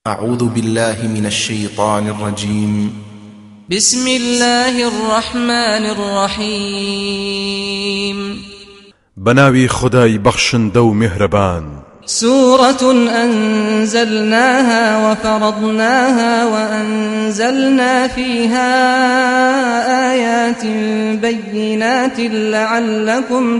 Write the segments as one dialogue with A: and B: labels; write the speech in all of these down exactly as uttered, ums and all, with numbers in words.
A: أعوذ بالله من الشيطان الرجيم.
B: بسم الله الرحمن الرحيم.
C: بناوي خداي بخشن دو مهربان.
B: سورة أنزلناها وفرضناها وأنزلنا فيها آيات بينات لعلكم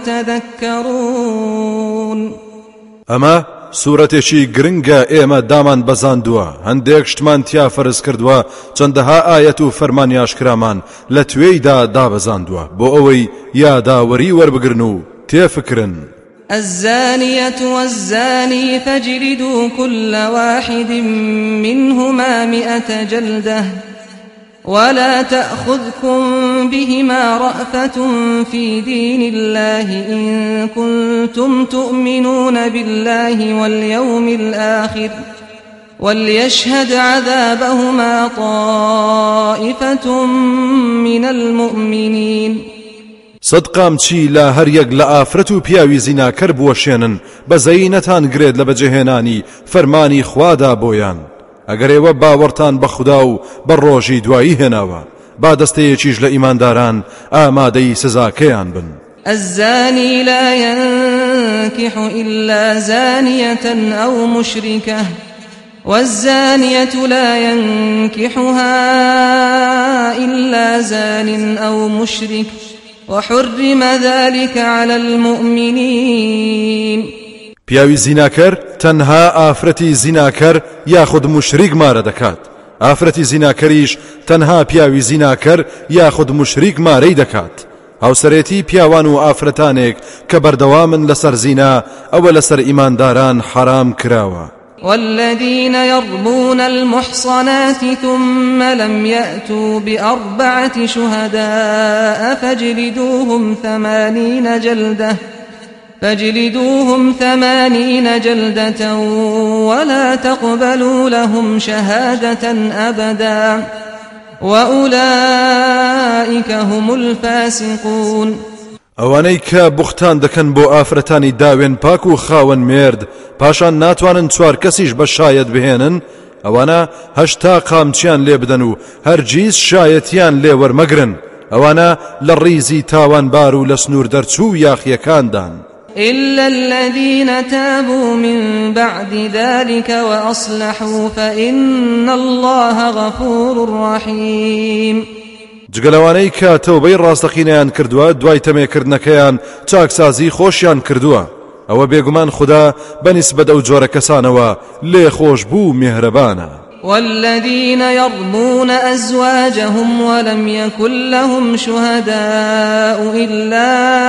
B: تذكرون.
C: أما سورتێکی گرنگە ئێمە دامان بەزاندووە، هەندێک شتمان تیا فەرز کردووە، چەندەها ئاەت و فەرمانیاشکرامان لە توێیدا دابەزاندووە بۆ ئەوەی یاداوەری وەربگرن و تێفکرن.
B: الزانية والزاني فاجلدوا كل واحد منهما مئة جلدة ولا تأخذكم بهما رأفة في دين الله إن كنتم تؤمنون بالله واليوم الآخر وليشهد عذابهما طائفة من المؤمنين.
C: صدقام چی لا هەر یەک لە ئافرەت و پیاوی زیناکەر بوەشێنن بەزەیی نەتانگرێت لە بەجێهێنانی فەرمانی خوادا بۆیان. ئەگەر ئێوە باوەڕتان بە خودا و بە ڕۆژی دوایی هێناوە با دەستەیەکیش لە ئیمانداران ئامادەی سزاکەیان بن.
B: الزاني لا ينكح إلا زانية أو مشركة والزانية لا ينكحها إلا زان أو مشرك وحرم ذلك على المؤمنين.
C: پیاوی زیناکەر تەنها ئافرەتی زیناکەر یاخود مشریک مارە دەکات، ئافرەتی زیناکەریش تەنها پیاوی زیناکەر یاخود مشریک مارەی دەکات. هاوسەرێتی پیاوان و ئافرەتانێک کە بەردەوامن لەسەر زینا ئەوە لەسەر ئیمانداران حرام کراوە.
B: والذين يرمون المحصنات ثم لم يأتوا بأربعة شهداء فاجلدوهم ثمانين جلدة فاجلدوهم ثمانين جلدة ولا تقبلوا لهم شهادة أبدا وأولئك هم الفاسقون.
C: ئەوانەی کە بوختان دەکەن بۆ ئافرەتانی داوێن پاک و خاوەن مێرد پاشان ناتوانن چوار کەسیش بە شایەت بهێنن، ئەوانە هەشتا قامچیان لێ بدەن و هەرگیز شایەتیان لێ وەرمەگرن، ئەوانە لە ڕیزی تاوانبار و لە سنوور دەرچوو یاخیەکاندان.
B: إلا الذين تابوا من بعد ذلك وأصلحوا فإن الله غفور رحيم.
C: جگەلەوانەی کە تەوبەی ڕاستەقینەیان کردووە دوای تەمێکردنەکەیان چاکسازی خۆشیان کردووە، ئەوە بێگومان خوددا بەنسبەت ئەو جۆرە کەسانەوە لێ خۆش بوو میهرەبانە.
B: والذين يرمون أزواجهم ولم يكن لهم شهداء إلا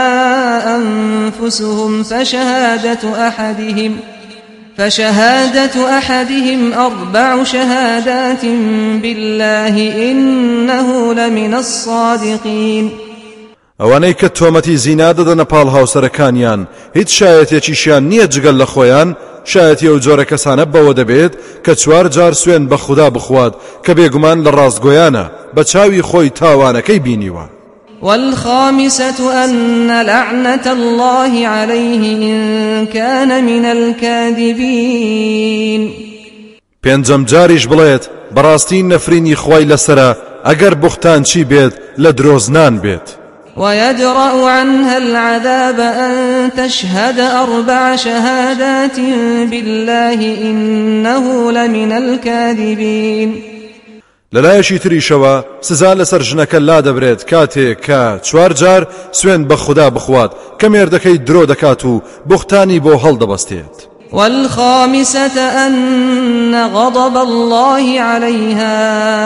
B: أنفسهم فشهادة أحدهم فشهادة أحدهم أربع شهادات بالله إنه لمن الصادقين.
C: ئەوانەی کە تۆمەتی زینا دەدەنە پاڵ هاوسەرەکانیان هیچ شایەتێکیشیان نییە جگەل لە خۆیان، شایەتی ئەو جۆرە کەسانە بەوە دەبێت کە چوار جار سوێن بە خودا بخوات کە بێگومان لە ڕاستگۆیانە بە چاوی خۆی تاوانەکەی بینیوە.
B: والخامسة أن لعنة الله عليه إن كان من الكاذبين.
C: پێنجەم جاریش بڵێت بەڕاستی نەفرینی خوای لەسرە ئەگەر بوختان چی بێت لە درۆزنان بێت.
B: ويدرأ عنها العذاب أن تشهد أربع شهادات بالله إنه لمن الكاذبين.
C: لەلایەشی تریشەوە سزا لەسەر ژنەکە لا دەبرێت کاتێک کە چوار جار سوێن بە خودا بخوات کە مێردەکەی درۆ دەکات و بوختانی بۆ هەڵدەبەستێت.
B: والخامسة أن غضب الله عليها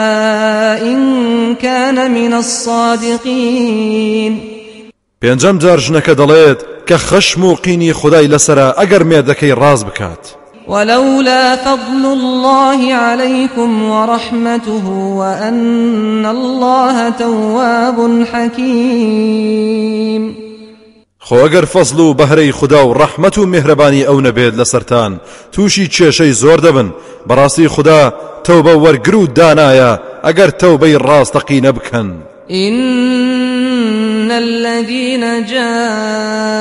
B: إن كان من الصادقين.
C: پێنجەم جار ژنەکە دەڵێت کە خەشم و قینی خودای لەسرە ئەگەر مێردەکەی ڕاست بکات.
B: ولولا فضل الله عليكم ورحمته وأن الله تواب حكيم.
C: خۆ ئەگەر فەزڵ و بەهرەی خودا و ڕەحمەت و میهرەبانی ئەو نەبێت لەسەرتان تووشی کێشەی زۆر دەبن، بەڕاستی خودا تەوبە وەرگر و دانایە ئەگەر تەوبەی ڕاستەقینە بکەن.
B: إن الذين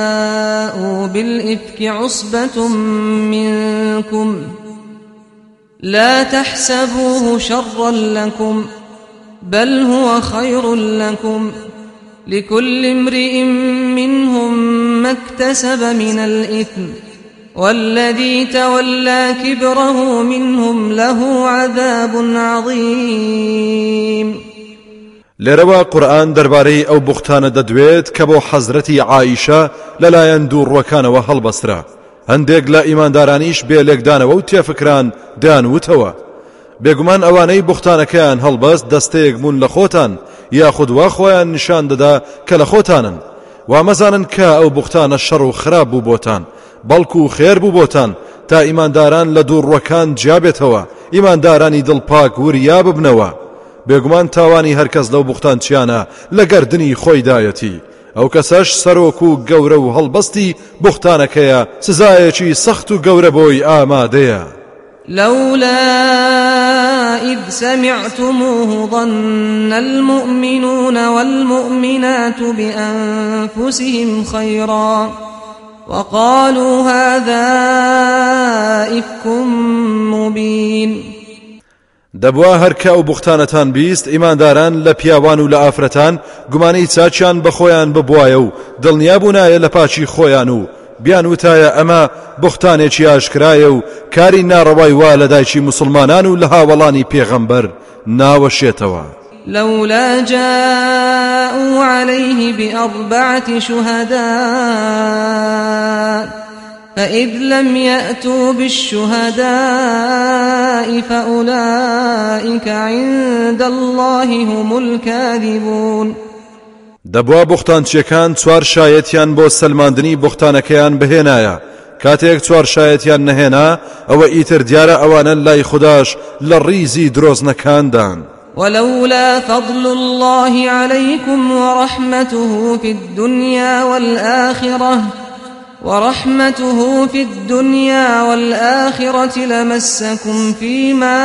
B: جاءوا بالإفك عصبة منكم لا تحسبوه شرا لكم بل هو خير لكم لكل امرئ منهم ما اكتسب من الإثم والذي تولى كبره منهم له عذاب عظيم.
C: لێرەوە قورآن دەربارەی ئەو بوختانە دەدوێت کە بۆ حەزرەتی عائیشە لەلایەن دووڕوەکانەوە هەڵبەسترا. هەندێک لە ئیماندارانیش بێلێکدانەوە و تێفکران دانوتەوە بێگومان ئەوانەی بوختانەکەیان هەڵبەست دەستەیەک بوون لە خۆتان یاخود وا خۆیان نیشان دەدا کە لە خۆتانن. وا مەزانن کە ئەو بوختانە شەڕ و خراپ بوو بۆتان بەڵکو خێر بوو بۆتان تا ئیمانداران لە دووڕوەکان جیابێتەوە ئیماندارانی دڵپاک وریا ببنەوە. بێگومان تاوانی هەرکەس لەو بوختانچیانە لە گەردنی خۆی دایەتی ئەو کەسەش سەرۆک و گەورە و هەڵبەستی بوختانەکەیە سزایەکی سەخت و گەورە بۆی ئامادەیە.
B: لولا إذ سمعتموه ظن المؤمنون والمؤمنات بأنفسهم خيرا وقالوا هذا إفك مبين.
C: دەبوا هەرکە ئەو بوختانەتان بیست ئیمانداران لە پیاوان و لە ئافرەتان گومانەی چاچیان بە خۆیان ببوایە و دڵنیا بوونایە لە پاچی خۆیان و بیان وتایە ئەمە بوختانێکی ئاشکرایە و کاری ناڕەوای وا لە دایکی مسلمانان و لە هاوڵانی پێغەمبەر ناوەشێتەوە.
B: لولا جاءوا عليه بأربعة شهداء فإذ لم يأتوا بالشهداء فأولئك عند الله هم الكاذبون.
C: دەبوا بوختانچیەکان چوار شایەتیان بۆ سەلماندنی بوختانەکەیان بهێنایە کاتێک چوار شایەتیان نەهێنا ئەوە ئیتر دیارە ئەوانە لای خوداش لە ڕیزی درۆزنەکاندان.
B: ولولا فضل الله عليكم ورحمته في الدنيا والآخرة ورحمته في الدنيا والآخرة لمسكم فيما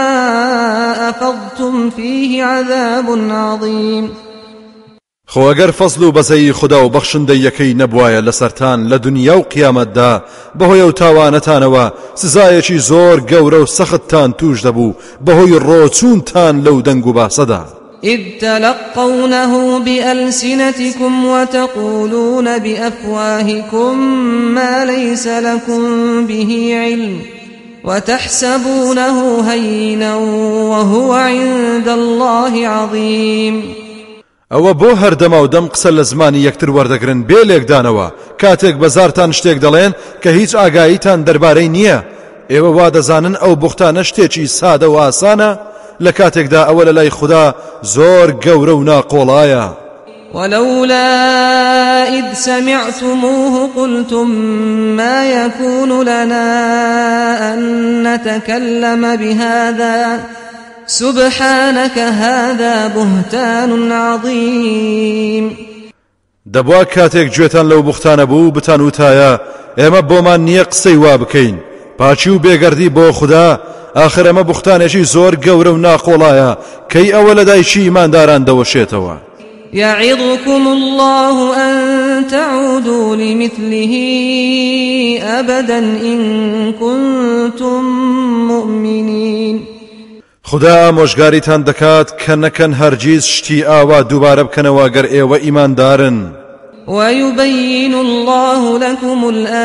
B: أفضتم فيه عذاب عظيم.
C: خۆ ئەگەر فەزل و بەزەی خوددا و بەخشندەیەکەی نەبوایە لەسەرتان لە دنیا و قیامەتدا بەهۆی ئەو تاوانەتانەوە سزایەکی زۆر گەورە و سەختتان توش دەبوو بەهۆی ڕۆچوونتان لەو دەنگ و باسەدا.
B: إذ تلقونه بألسنتكم وتقولون بأفواهكم ما ليس لكم به علم وتحسبونه هينا وهو عند الله عظيم.
C: ئەوە بۆ هەردەما و دەم قسە لە زمانی یەکتر وەردەگرن بێلێکدانەوە کاتێک بەزارتان شتێک دەڵێن کە هیچ ئاگاییتان دەربارەی نییە. ئێوە وا دەزانن ئەو بوختانە شتێکی سادە و ئاسانە لە کاتێکدا ئەوە لە لای خوددا زۆر گەورە و ناقۆڵایە.
B: ولولا إذ سمعتموه قلتم ما يكون لنا أن نتكلم بهذا سبحانك هذا بهتان عظيم.
C: دەبوا کاتێک گوێتان لەو بوختانە بوو بتان وتایە ئێمە بۆمان نییە قسەی وا بکەین پاچی و بێگەردی بۆ خوددا ئاخر ئەمە بوختانێکی زۆر گەورە و ناقۆڵایە کەی ئەوە لە دایکی ئیمانداران دەوەشێتەوە.
B: يعظكم الله أن تعودوا لمثله أبدا إن كنتم مؤمنين.
C: خدا ئامۆژگاریتان دەکات کە نەکەن هەرگیز شتی ئاوا دووبارە بکەنەوە گەر ئێوە ئیماندارن.
B: ويبين الله لكم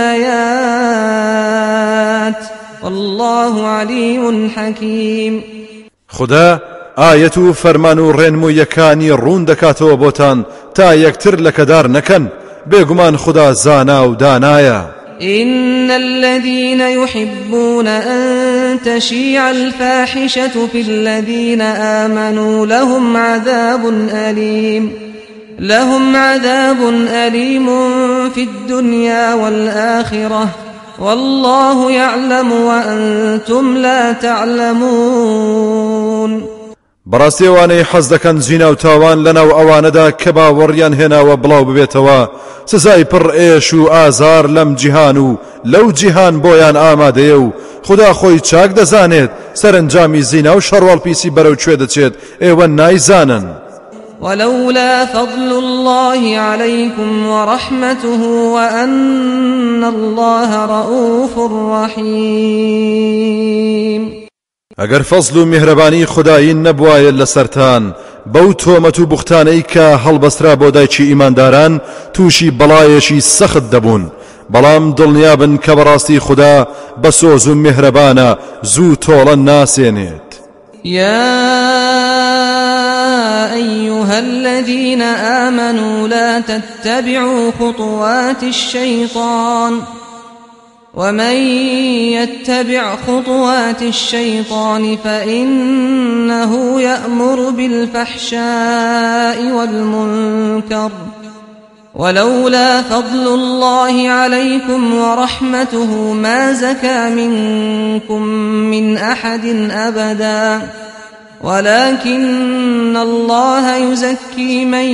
B: الآيات والله عليم حكيم.
C: خدا ئاەت و فەرمان و ڕێنموویەکانی ڕوون دەکاتەوە بۆتان تا یەکتر لەکەدار نەکەن بێگومان خدا زانا و دانایە.
B: إن الذين يحبون أن تشيع الفاحشة في الذين آمنوا لهم عذاب أليم لهم عذاب أليم في الدنيا والآخرة والله يعلم وأنتم لا تعلمون.
C: بەڕاستیەوانەی حەز دەکەن زینا و تاوان لەناو ئەوانەدا کە باوەڕیان هێناوە بڵاو ببێتەوە سزای پڕ ئێش و ئازار لەم جیهان و لەو جیهان بۆیان ئامادەیە و خدا خۆی چاک دەزانێت سەرنجامی زینا و شەڕوەڵپیسی بەرەو کوێ دەچێت ئێوە نایزانن.
B: ولولا فضل الله عليكم ورحمته وأن الله رؤوف رحيم.
C: ئەگەر فەزل و میهرەبانی خودایی نەبوایە لەسەرتان بەو تۆمەت و بوختانەی کە هەڵبەسترا بۆ دایکی ئیمانداران تووشی بەڵایەکی سەخت دەبوون، بەڵام دڵنیابن کە بەڕاستی خوددا بە سۆز و میهرەبانە زوو تۆڵە ناسێنێت.
B: يا أيها الذين آمنوا لا تتبعوا خطوات الشيطان ومن يتبع خطوات الشيطان فإنه يأمر بالفحشاء والمنكر ولولا فضل الله عليكم ورحمته ما زكى منكم من أحد أبدا ولكن الله يزكي من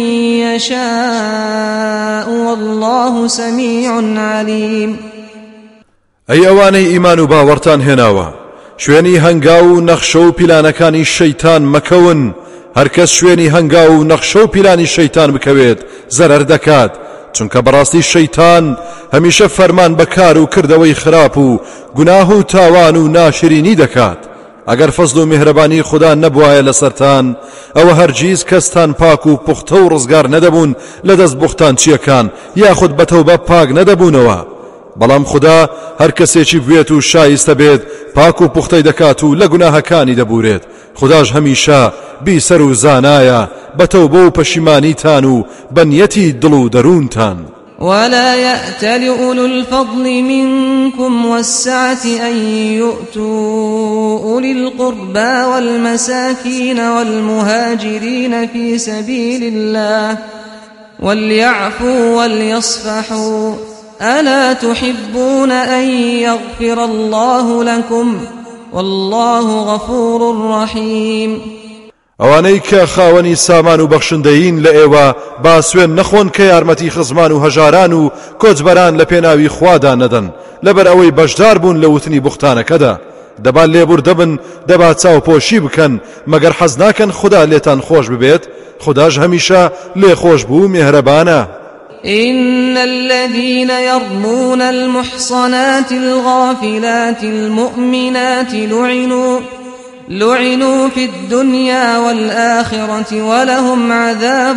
B: يشاء والله سميع عليم.
C: ئەی ئەوانەی ئیمان و باوەڕتان هێناوە، شوێنی هەنگاو و نەخشە و پیلانەکانی شەیتان مەکەون. هەرکەس شوێنی هەنگاو و نەخشە و پیلانی شەیتان بکەوێت زەرەر دەکات، چونکە بەڕاستی شەیتان هەمیشە فەرمان بەکار و کردەوەی خراپ و گوناه و تاوان و ناشرینی دەکات. ئەگەر فەزل و میهرەبانی خوددا نەبوایە لەسەرتان ئەوە هەرگیز کەستان پاک و پوختە و ڕزگار نەدەبوون لە دەست بوختان چیەکان یاخود بەتەوبە پاک نەدەبوونەوە. بەڵام خوددا هەر کەسێکی بوێت و شایستە بێت پاک و پوختەی دەکات و لە گوناهەکانی دەبورێت. خودداش هەمیشە بیسەر و زانایە بەتەوبە و پەشیمانیتان و بەنیەتی دڵ و دەروونتان.
B: ولا يأتل أولو الفضل منكم والسعة أن يؤتوا أولي القربى والمساكين والمهاجرين في سبيل الله وليعفوا وليصفحوا ألا تحبون أن يغفر الله لكم والله غفور رحيم.
C: ئەوانەی کە خاوەنی سامان و بەخشندەین لە ئێوە با سوێن نەخۆن کە یارمەتی خزمان و هەژاران و کۆچبەران لە پێناوی خوادا نەدەن لەبەر ئەوەی بەشدار بوون لە وتنی بوختانەکەدا. دەبا لێبور دەبن، دەبا چاوپۆشی بکەن مەگەر حەز ناکەن خوددا لێتان خۆش ببێت. خودداش هەمیشە لێ خۆش بوو میهرەبانە.
B: إن الذين يرمون المحصنات الغافلات المؤمنات لعنوا لعنوا في الدنيا والآخرة ولهم عذاب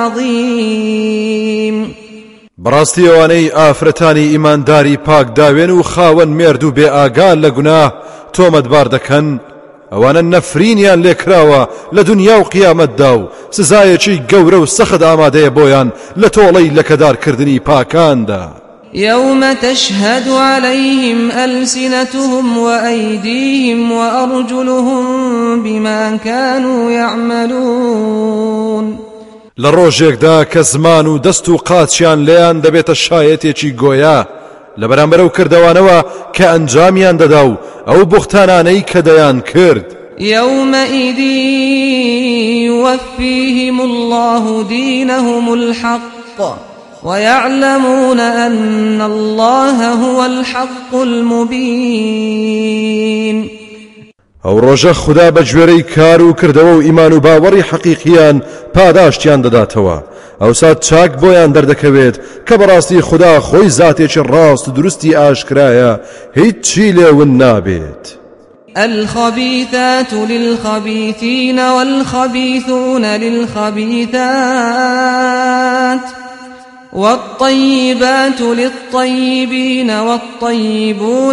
B: عظيم.
C: بەڕاستی ئەوانەی ئافرەتانی ئیمانداری پاک داوێن و خاوەن مێرد و بێ ئاگال لە گوناه تۆمەتبار دەکەن، ئەوانە نەفرینیان لێکراوە لە دنیا و قیامەتدا و سزایەکی گەورە و سەخت ئامادەیە بۆیان لە تۆڵەی لەکەدارکردنی پاکاندا.
B: يوم تشهد عليهم ألسنتهم وأيديهم وأرجلهم بما كانوا يعملون.
C: لروجێکدا کە زمان و دەست و قاچیان لێیان دەبێتە شایەتێکی گۆیا لە بەرامبەر ئەو کردەوانەوە کە ئەنجامیان دەدا و ئەو بوختانانەی کە دەیان کرد.
B: يومئذ يوفيهم الله دينهم الحق ويعلمون أن الله هو الحق المبين.
C: ئەو ڕۆژە خوددا بە گوێرەی کار و کردەوە و ئیمان و باوەڕی حەقیقیان پاداشتیان دەداتەوە. ئەوسا چاک بۆیان دەردەکەوێت کە بەڕاستی خوددا خۆی زاتێکی ڕاست و دروستی ئاشکرایە، هیچ چی لێون نابێت.
B: الخبيثات للخبيثين والخبيثون للخبيثات والطيبات للطيبين والطيبون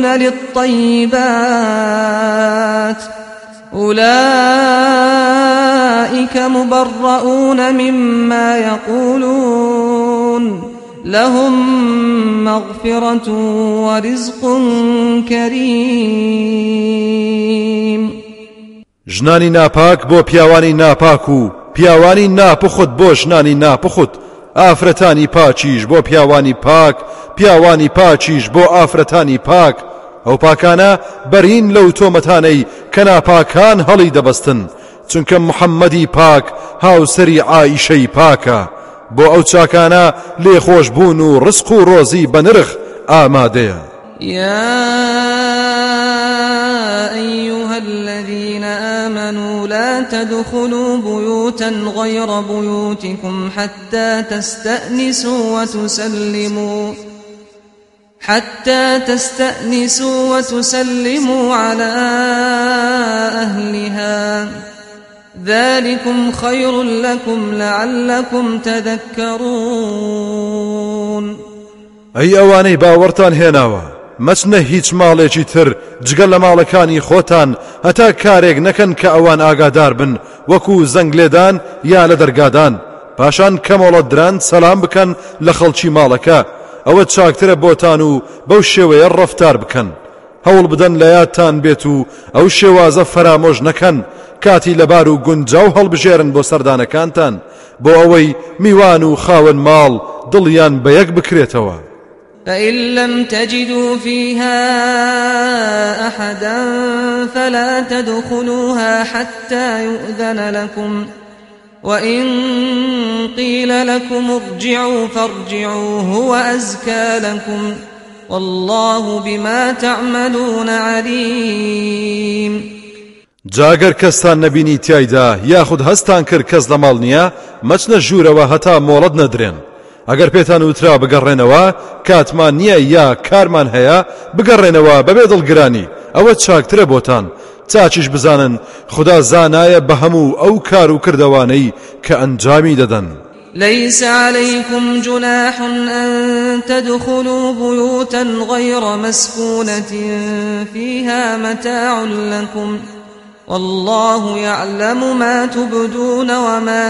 B: للطيبات أولئك مبرؤون مما يقولون لهم مغفرة ورزق كريم.
C: ژنانی ناپاک بۆ پیاوانی ناپاک و پیاوانی ناپخت بۆ ژنانی ناپخت، ئافرەتانی پاچیش بۆ پیاوانی پاک، پیاوانی پاچیش بۆ ئافرەتانی پاک. ئەو پاکانە بەرین لەو تۆمەتانەی کە ناپاکان هەڵی دەبەستن، چونکە محەممەدی پاک هاوسەری عائیشەی پاکە. بۆ ئەو چاکانە لێخۆش بوون و ڕزق و ڕۆزی بە نرخ ئامادەیە.
B: يا أيها الذين آمنوا لا تدخلوا بيوتا غير بيوتكم حتى تستأنسوا وتسلموا حتى تستأنسوا وتسلموا على أهلها ذلكم خير لكم لعلكم تذكرون.
C: أي أواني باورتان هێناوە مەچنە هیچ ماڵێکی تر جگەل لە ماڵەکانی خۆتان هەتا کارێک نەکەن کە ئەوان ئاگادار بن وەکو زەنگ لێدان یا لە دەرگادان پاشان کەمەڵە دران سەلام بکەن لە خەڵکی ماڵەکە ئەوە چاکترە بۆتان و بەو شێوەیە ڕەفتار بکەن هەوڵ بدەن لە یادتان بێت و ئەو شێوازە فەرامۆژ نەکەن کاتی لەبار و گونجاو هەڵبژێرن بۆ سەردانەکانتان بۆ ئەوەی میوان و خاوەن ماڵ دڵیان بە یەک بکرێتەوە.
B: فإن لم تجدوا فيها أحدا فلا تدخلوها حتى يؤذن لكم وإن قيل لكم ارجعوا فارجعوا هو أزكى لكم والله بما تعملون عليم.
C: جاگەر کەستان نەبینی تیایدا یاخود هەستان کرد کەس لە ماڵ نییە مەچنە ژوورەوە هەتا مۆڵەت نەدرێن ئەگەر پێتان وترا بگەڕێنەوە کاتمان نییە یا کارمان هەیە بگەڕێنەوە بەبێ دڵگرانی ئەوە چاکترە بۆتان چاچیش بزانن خدا زانایە بە هەموو ئەو کار و کردەوانەی کە ئەنجامی دەدەن.
B: ليس عليكم جناح أن تدخلوا بيوتا غير مسكونة فيها متاع لكم والله يعلم ما تبدون وما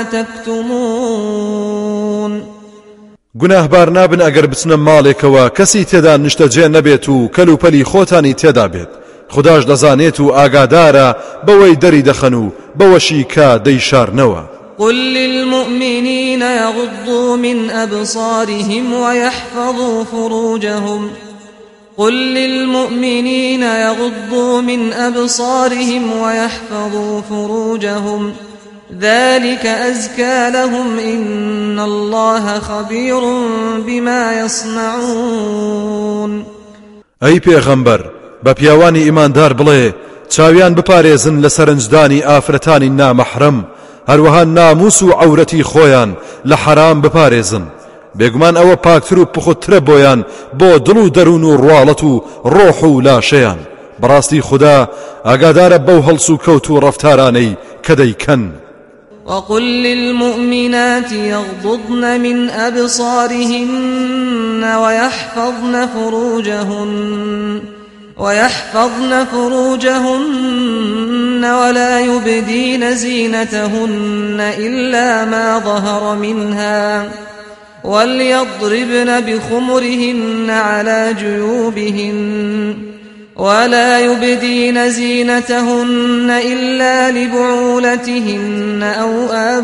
B: تكتمون.
C: گوناهبار نابن ئەگەر بچنە ماڵێکەوە کەسی تێدا نیشتەجێ نەبێت و کەلوپەلی خۆتانی تێدا بێت خداش دەزانێت و ئاگادارە بەوەی دەری دەخەن و بەوەشی کە دەیشارنەوە.
B: قل للمؤمنين يغضوا من أبصارهم ويحفظوا فروجهم قل للمؤمنين يغضوا من أبصارهم ويحفظوا فروجهم ذلك أزكى لهم إن الله خبير بما يصنعون.
C: أي پیغمبر بە پیاوانی ئیماندار بڵێ چاویان بپارێزن لە سەرنجدانی ئافرەتانی نامەحرەم هەروەها ناموس و عەورەتی خۆیان لە حەرام بپارێزن بێگومان ئەوە پاکتر و پخوترە بۆیان بۆ دڵ و دەروون و ڕواڵەت و ڕۆح و لاشەیان بەڕاستی خوددا ئاگادارە بەو هەڵس و کەوت و ڕەفتارانەی کە دەیکەن.
B: وقل للمؤمنات يغضضن من أبصارهن ويحفظن فروجهن ويحفظن فروجهن ولا يبدين زينتهن إلا ما ظهر منها وليضربن بخمرهن على جيوبهن ولا يبدين زينتهن إلا لبعولتهن أو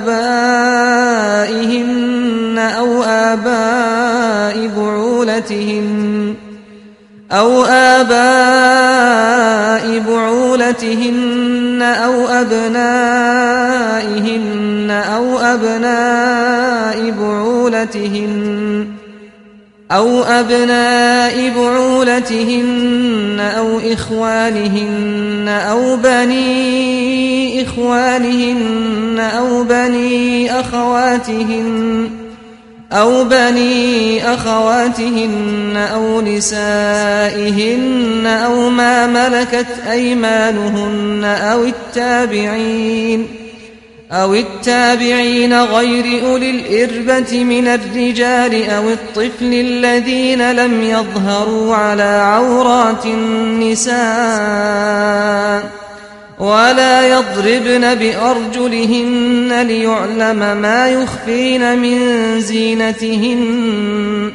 B: آبائهن أو آباء بعولتهن أو آباء بعولتهن أو أبنائهن أو أبناء بعولتهن أو أبناء بعولتهن أو إخوانهن أو بني إخوانهن أو بني أخواتهن أو بني أخواتهن أو نسائهن أو ما ملكت أيمانهن أو التابعين أو التابعين غير أولي الإربة من الرجال أو الطفل الذين لم يظهروا على عورات النساء ولا يضربن بأرجلهن ليعلم ما يخفين من زينتهن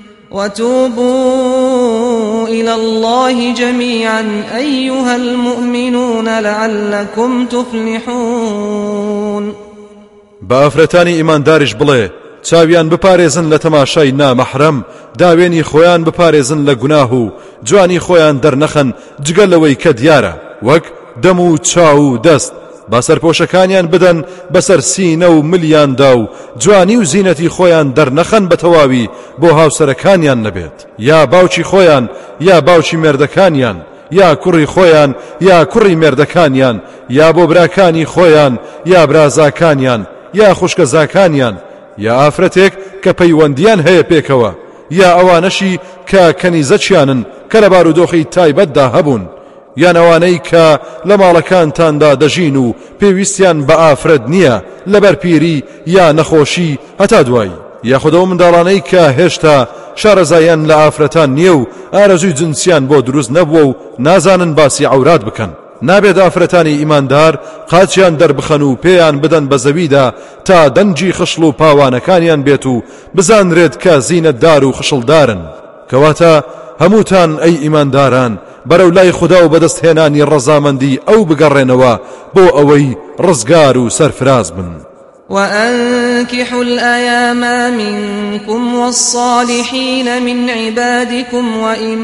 B: وتوبوا إلى الله جميعا أيها المؤمنون لعلكم تفلحون.
C: بافرتانی ئیمانداریش بڵێ چاویان بپارێزن لە تەماشای نامەحرەم داوێنی خۆیان بپارێزن لە گوناه و جوانی خۆیان دەرنەخەن جگە لەوەی کە دیارە وەک دەم و چاو و دەست با سەرپۆشەکانیان بدەن بەسەر سینە و ملیاندا و جوانی و زینەتی خۆیان دەرنەخەن بە تەواوی بۆ هاوسەرەکانیان نەبێت یا باوکی خۆیان یا باوکی مێردەکانیان یا کوڕی خۆیان یا کوڕی مێردەکانیان یا بۆ براکانی خۆیان یا برازاکانیان یا خوشکەزاکانیان یا ئافرەتێک کە پەیوەندیان هەیە پێکەوە یا ئەوانەشی کە کەنیزەچیانن کە لە بارودۆخی تایبەتدا هەبوون یان ئەوانەی کە لە ماڵەکانتاندا دەژین و پێویستیان بە ئافرەت نییە لەبەر پیری یا نەخۆشی هەتا دوایی، یاخودەوە منداڵانەی کە هێشتا شارەزایان لە ئافرەتان نییە و ئارەزووی جنسیان بۆ دروست نەبووە و نازانن باسی عەورات بکەن. نابێت ئافرەتانی ئیماندار قاچیان دەربخەن و پێیان بدەن بە زەویدا تا دەنجی خشڵ و پاوانەکانیان بێت و بزانرێت کە زینەتدار و خشڵدارن. کەواتە هەمووتان ئەی ئیمانداران بەرەو لای خوددا و بەدەستهێنانی ڕەزامەندی ئەو بگەڕێنەوە بۆ ئەوەی ڕزگار و سەرفراز بن.
B: وأنكحوا الأيام منكم والصالحين من عبادكم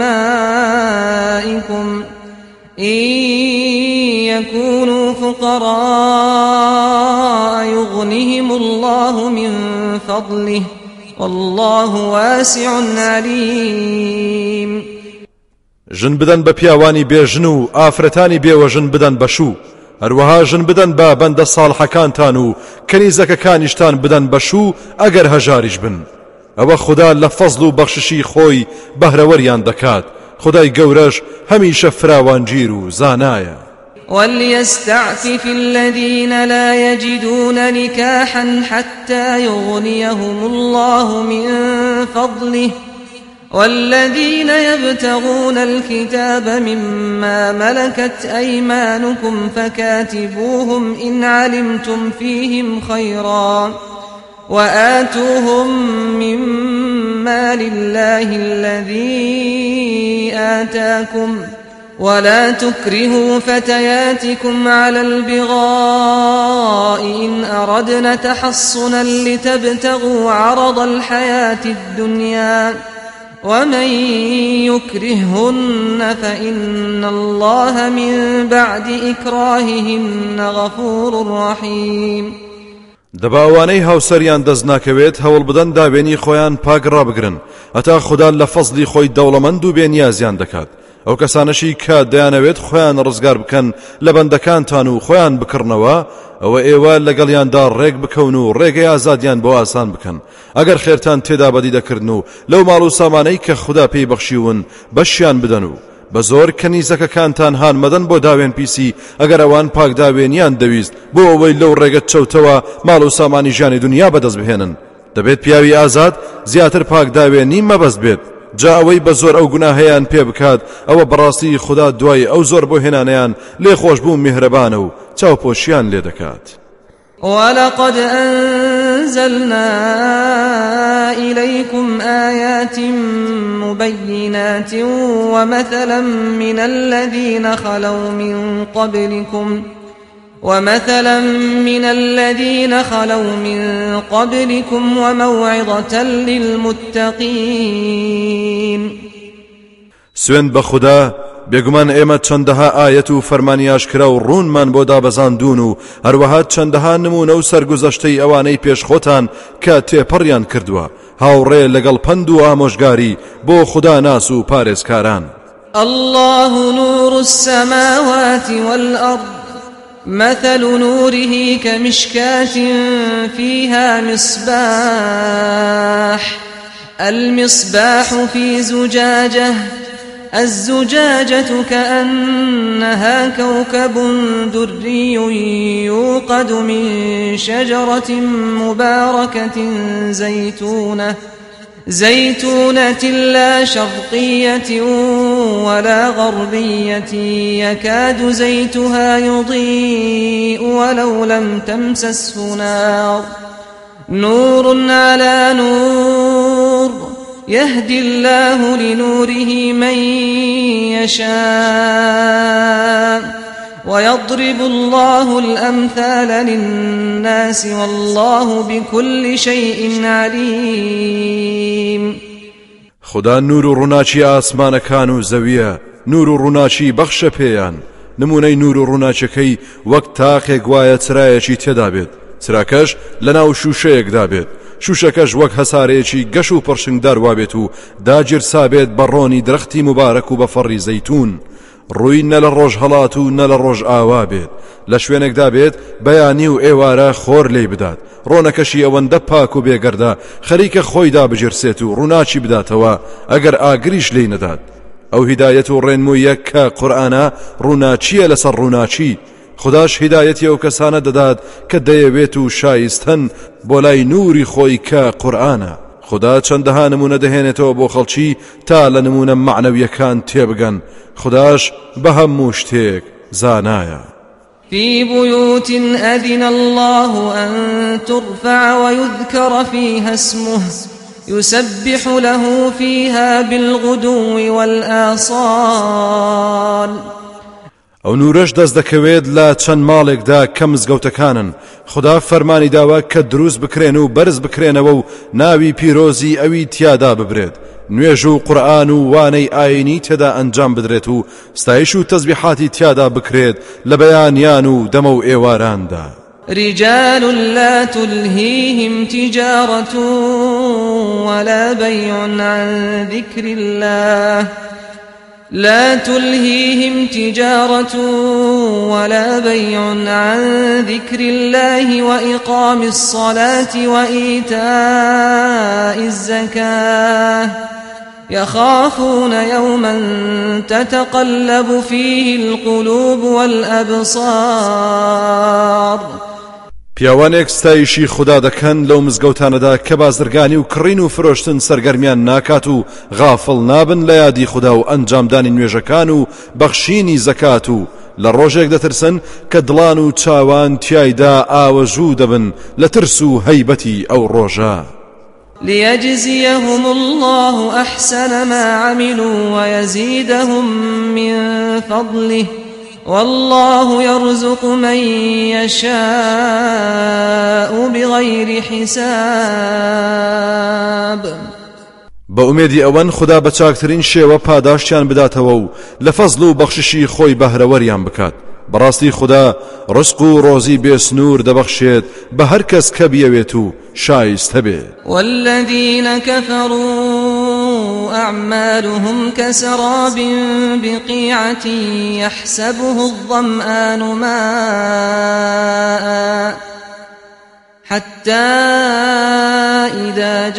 B: وإمائكم إن يكونوا فقراء يغنهم الله من فضله والله واسع عليم.
C: ژن بدەن بە پیاوانی بێژن و ئافرەتانی بێوەژن بدەن بە شوو، هەروەها ژن بدەن بە بەندە ساڵحەکانتان و کەنیزەکەکانیشتان بدەن بە شوو ئەگەر هەژاریش بن. ئەوە خوددا لە فەزڵ و بەخششی خۆی بەهرەوەریان دەکات. خدای گەورەش هەمیشە فراوانگیر و زانایە.
B: وليستعفف الذين لا يجدون نكاحا حتى يغنيهم الله من فضله والذين يبتغون الكتاب مما ملكت أيمانكم فكاتبوهم إن علمتم فيهم خيرا وآتوهم مما لله الذي آتاكم ولا تكرهوا فتياتكم على البغاء إن أردنا تحصنا لتبتغوا عرض الحياة الدنيا ومن يكرههن فإن الله من بعد إكراههن غفور رحيم.
C: دەباوانەی هاوسەریان دەست ناکەوێت هەوڵ بدەن داوێنی خۆیان پاک ڕابگرن هەتا خوددا لە فەزلی خۆی دەوڵەمەند و بێنیازیان دەکات. ئەو کەسانەشی کە دەیانەوێت خۆیان ڕزگار بکەن لە بەندەکانتان و خۆیان بکڕنەوە ئەوە ئێوە لەگەڵیاندا ڕێک بکەون و ڕێگەی ئازادیان بۆ ئاسان بکەن. ئەگەر خێرتان تێدا بەدی دەکردن و لەو ماڵ و سامانەی کە خوددا پێی بەخشیون بەشیان بدەن و بە زۆر کەنیزەکەکانتان هان مەدەن بۆ داوێن پیسی ئەگەر ئەوان پاک داوێنیان دەویست بۆ ئەوەی لەو ڕێگەت چەوتەوە ماڵ و سامانی ژیانی دنیا بەدەست بهێنن. دەبێت پیاوی ئازاد زیاتر پاک داوێنی مەبەست بێت. جا ئەوەی بە زۆر ئەو گوناهەیان پێ بکات ئەوە بەڕاستی خوددا دوای ئەو زۆر بۆ هێنانیان لێ خۆش بوو میهرەبانە و چاوپۆشیان لێ دەکات.
B: ولقد أنزلنا إليكم آيات مبينات ومثلا من الذين خلوا من قبلكم ومثلا من الذين خلوا من قبلكم وموعظة للمتقين.
C: سوێن بە خوددا بێگومان ئێمە چەندەها ئاەت و فەرمانی ئاشکرا و ڕوونمان بۆ دابەزاندون و هەروەها چەندەها نمونە و سەرگوزەشتەی ئەوانەی پێشخۆتان کە تێپەڕیان کردووە هاوڕێ لەگەڵ پند و ئامۆژگاری بۆ خوددا ناس و پارێزکاران.
B: الله نور السماوات والأرض مثل نوره كمشكاة فيها مصباح المصباح في زجاجة الزجاجة كأنها كوكب دري يوقد من شجرة مباركة زيتونة زيتونة لا شرقية ولا غربية يكاد زيتها يضيء ولو لم تمسسه نار نور على نور يهدي الله لنوره من يشاء ويضرب الله الأمثال للناس والله بكل شيء عليم.
C: خدا نور و ڕووناچی ئاسمانەکان و زەویە نور و ڕووناچی بەخشە پێیان نمونەی نور و ڕووناچەکەی وەک تاقێک وایە چرایەکی تێدا بێت چراکەش لەناو شوشەیەکدا بێت شوشەکەش وەک هەسارەیەکی گەش و پڕشنگدار وابێت و داگیرسا بێت بە ڕۆنی درەختی مبارەک و بە فەڕی زەیتون ڕووی نە لە ڕۆژ هەڵات و نە لە ڕۆژ ئاوا بێت لە شوێنێکدا بێت بەیانی و ئێوارە خۆر لێی بدات ڕۆنەکەشی ئەوەندە پاک و بێگەردە خەریکە خۆی دابژێرسێت و ڕووناچی بداتەوە ئەگەر ئاگریش لێی نەدات ئەو هیدایەت و ڕێنموویە کە قورئانە ڕووناچیە لەسەر ڕووناچی. خداش هیدایەتی ئەو کەسانە دەدات کە دەیەوێت و شایستن بۆ لای نووری خۆی کە قورئانە. خدا چەندەها نمونە دەهێنێتەوە بۆ خەڵکی تا لە نمونە معنەویەکان تێبگەن. خداش بە هەموو شتێک زانایە.
B: في بيوت أذن الله أن ترفع ويذكر فيها اسمه يسبح له فيها بالغدو والآصال.
C: ئەو نورەش دەست دەکەوێت لە چەند ماڵێکدا کە مزگەوتەکانن. خدا فەرمانی داوە کە دروست بکرێن و بەرز بکرێنەوە و ناوی پیرۆزی ئەوی تیادا ببرێت. نوێژ و قورئان و وانەی ئاینی تێدا ئەنجام بدرێت و ستایش و تەسبیحاتی تیادا بکرێت لە بەیانیان و دەمە و ئێواراندا.
B: رجال لا تلهيهم تجارة ولا بيع عن ذكر الله لا تلهيهم تجارة ولا بيع عن ذكر الله وإقام الصلاة وإيتاء الزكاة يخافون يوما تتقلب فيه القلوب والأبصار.
C: پیاوانێک ستایشی خدا دەکەن لەو مزگەوتانەدا کە بازرگانی و کڕین و فرۆشتن سەرگەرمیان ناکات و غافڵ نابن لە یادی خدا و ئەنجامدانی نوێژەکان و بەخشینی زەکات و لە ڕۆژێک دەترسن کە دڵان و چاوان تیایدا ئاوەژوو دەبن لە ترس و هەیبەتی ئەو ڕۆژە.
B: ليجزيهم الله أحسن ما عملوا ويزيدهم من فضله والله يرزق من يشاء بغير حساب.
C: بأميدي أوان خدا بچاكترين شيوة پاداشتيان بداتەوە و لە فەزڵ و بەخششی خۆی بەهرەوەریان بکات. بەڕاستی خدا ڕزق و ڕۆزی بێسنوور دەبەخشێت بە هەر کەس کە بیەوێت و شایستە بێت.
B: والذين كفروا أعمالهم كسراب بقيعة يحسبه الظمآن ماء حتى إذا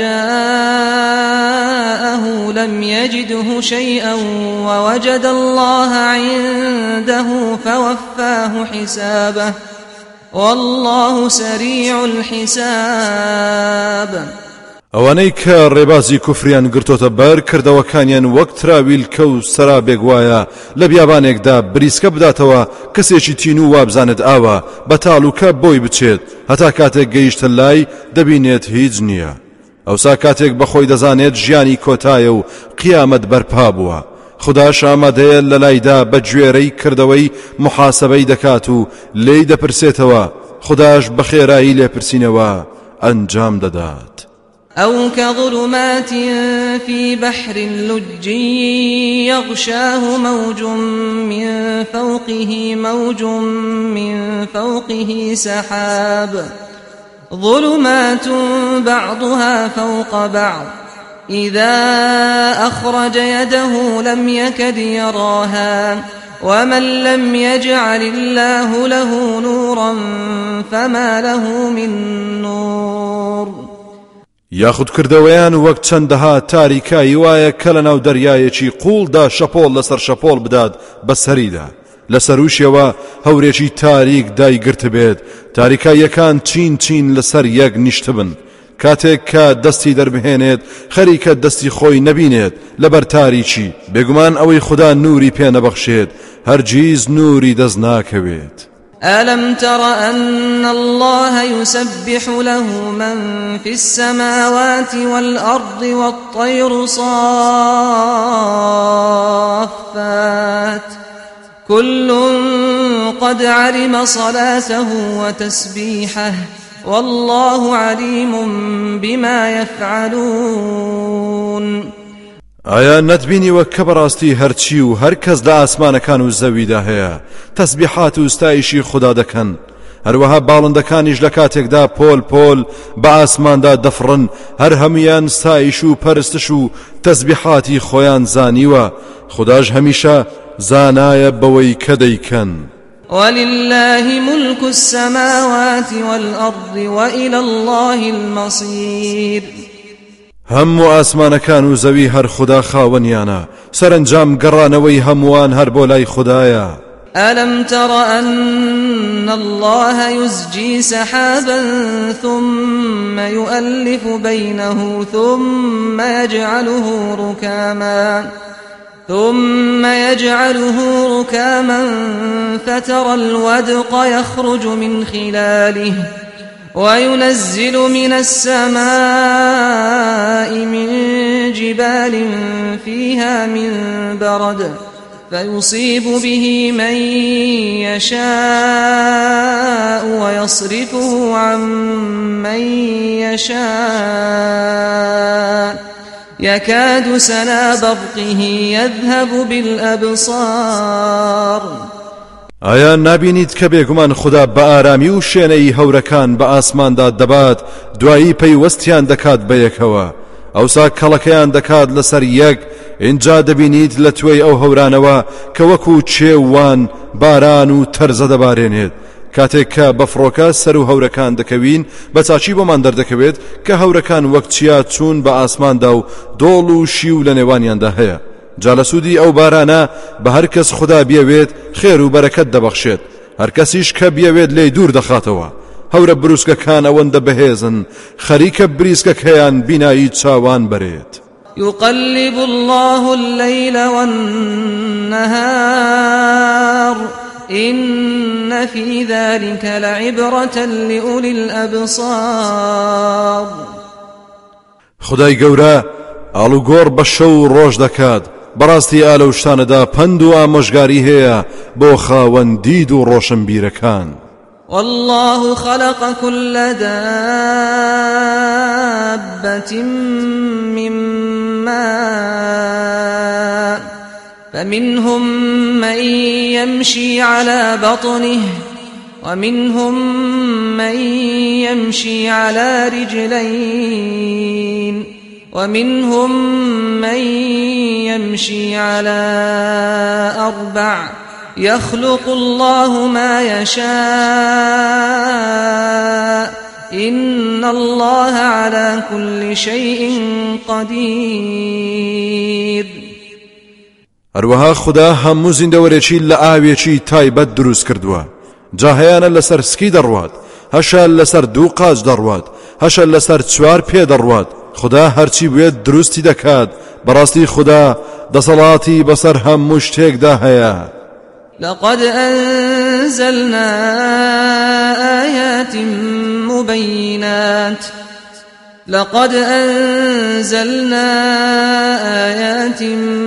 B: جاءه لم يجده شيئا ووجد الله عنده فوفاه حسابه والله سريع الحساب.
C: ئەوانەی کە ڕێبازی کوفریان گرتۆتە بەر کردەوەکانیان وەک تراویل کە و سەرابێک وایە لە بیابانێکدا بریسکە بداتەوە کەسێکی تین و وابزانت ئاوە بەتاڵوکە بۆی بچێت هەتا کاتێک گەیشتە لای دەبینێت هیچ نییە. ئەوسا کاتێک بەخۆی دەزانێت ژیانی کۆتایە و قیامەت بەرپا بووە. خداش ئامادەیە لە لایدا بە گوێرەی کردەوەی محاسەبەی دەکات و لێی دەپرسێتەوە. خداش بە خێرایی لێپرسینەوە ئەنجام دەدات.
B: أو كظلمات في بحر لجي يغشاه موج من فوقه موج من فوقه سحاب ظلمات بعضها فوق بعض إذا أخرج يده لم يكد يراها ومن لم يجعل الله له نورا فما له من نور.
C: یاخود کردەوەیان وەک چەندەها تاریکایی وایە کە لە ناو دەریایەکی قوڵدا شەپۆڵ لەسەر شەپۆڵ بدات بەسەریدا لەسەروشیەوە هەورێکی تاریک دایگرت بێت تاریکاییەکان چین چین لەسەر یەک نیشت بن کاتێک کە دەستی دەربهێنێت خەریکە دەستی خۆی نەبینێت لەبەر تاریکی بێگومان ئەوەی خدا نوری پێ نەبەخشێت هەرگیز نوری دەست ناکەوێت.
B: ألم تر أن الله يسبح له من في السماوات والأرض والطير صافات كل قد علم صلاته وتسبيحه والله عليم بما يفعلون.
C: ئایا نەتبینیوە کە بەڕاستی هەرچی و هەر کەس لە ئاسمانەکان و زەویدا هەیە تەسبیحات و ستایشی خدا دەکەن هەروەها باڵندەکانیش لە کاتێکدا پۆل پۆل بە ئاسماندا دەفڕن هەر هەمویان ستایش و پەرستش و تەسبیحاتی خۆیان زانیوە خداش هەمیشە زانایە بەوەی کە دەیکەن.
B: ولله ملك السماوات والأرض وإلى الله المصير.
C: هەموو ئاسمانەکان و زەوی هەر خوددا خاوەنیانە سەرنجام گەڕانەوەی هەمووان هەر بۆ لای خوددایە.
B: ألم تر أن الله يزجي سحابا ثم يؤلف بينه ثم يجعله ركاما ثم يجعله ركاما فترى الودق يخرج من خلاله وينزل من السماء من جبال فيها من برد فيصيب به من يشاء ويصرفه عن من يشاء يكاد سنا برقه يذهب بالأبصار.
C: ئایا نابینیت کە بێگومان خوددا بە ئارامی و شوێنەی هەورەکان بە ئاسماندا دەبات دوایی پەیوەستیان دەکات بە یەکەوە ئەوسا کەڵەکەیان دەکات لەسەر یەک اینجا دەبینیت لە توێی ئەو هەورانەوە کە وەکو چێوان باران و تەرزە دەبارێنێت کاتێک کە بەفڕۆکە سەر و هەورەکان دەکەوین بە چاچی بۆمان دەردەکەوێت کە هەورەکان وەک چیا چوون بە ئاسماندا و دۆڵ و شیو لە نێوانیاندا هەیە. جا لە سوودی ئەو بارانە بە هەر کەس خوددا بیەوێت خێر و بەرەکەت دەبەخشێت هەر کەسیش کە بیەوێت لێی دوور دەخاتەوە. هەورە بروسکەکان ئەوەندە بەهێزن خەریکە بریسکەکەیان بینایی چاوان بەرێت.
B: يقلب الله الليل والنهار إن في ذلك لعبرة لأولي الأبصار.
C: خدای گەورە ئاڵوگۆڕ بە شەو ڕۆژ دەکات بەڕاستی ئا لەو شتانەدا پند و ئامۆژگاری هەیە بۆ خاوەن دید و ڕۆشنبیرەکان.
B: والله خلق كل دابة من ماء فمنهم من يمشي على بطنه ومنهم من يمشي على رجلين ومنهم من يمشي على أربع يخلق الله ما يشاء إن الله على كل شيء قدير.
C: هەروەها خوددا هەموو زیندەوەرێکی لە ئاوێکی تایبەت دروست کردووە جا هەیانە لەسەر سکی دەڕوات هەشە لەسەر دوو قاچ دەڕوات هەشە لەسەر چوار پێ دەڕوات. خوددا هەرچی بوێت دروستی دەکات بەڕاستی خوددا دەسەڵاتی بەسەر هەموو شتێکدا هەیە.
B: لقد أنزلنا آيات مبينات لقد أنزلنا آيات